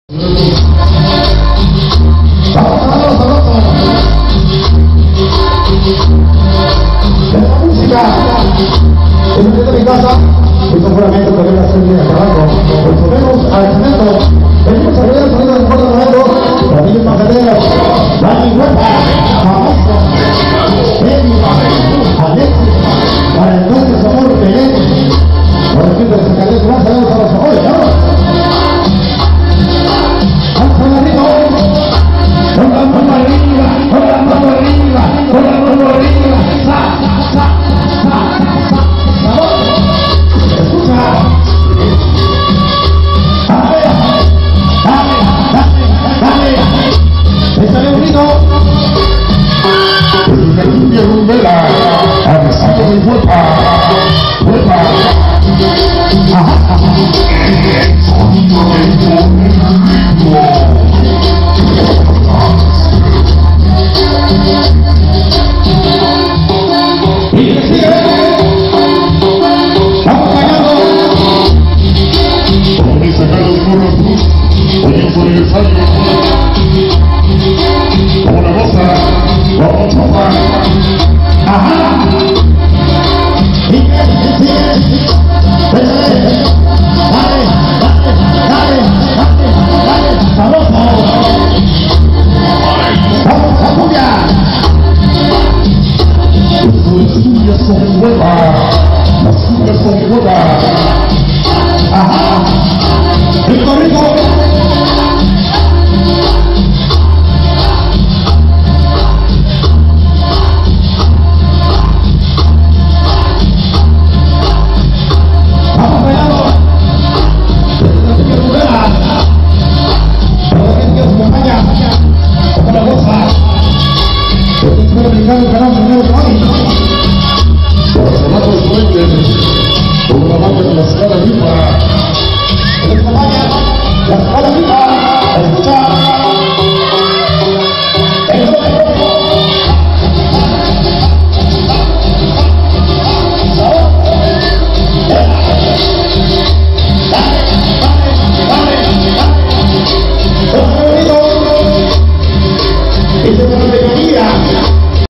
La música en mi casa, muy seguramente podría hacer bien el trabajo. Por lo menos al cemento, venimos a ver el sonido de Puerto Nuevo, platillos majaderos, Dani Huerta, Famoso, Benny, Alexis, para el nuestro amor Belén, por el fin de Zacatecas, más saludos a los hoy, ¿no? ¡Hasta la arriba! ¡Con la mano arriba! ¡Con la mano arriba! ¡Con la mano arriba! ¡Escucha! ¡Dale! ¡Dale! ¡Dale! ¡Dale! ¡Échale un grito! ¡Una lluvia rumbera! ¡Avisando mi huepa! ¡Huepa! ¡Ajá! ¡Sonido del ritmo! Y que sigue, vamos callando. Como dice Carlos Morro Cruz, hoy es su aniversario. Como la rosa, como chofa. Ajá. Y que sigue, dale, dale,